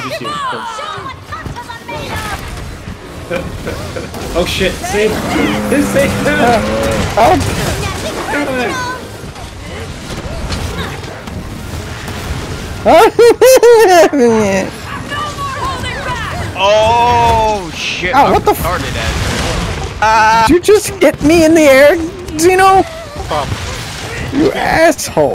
just you. Oh shit, save! Save! Oh! Oh shit! Oh, what the started Did you just hit me in the air, Zeno? You asshole!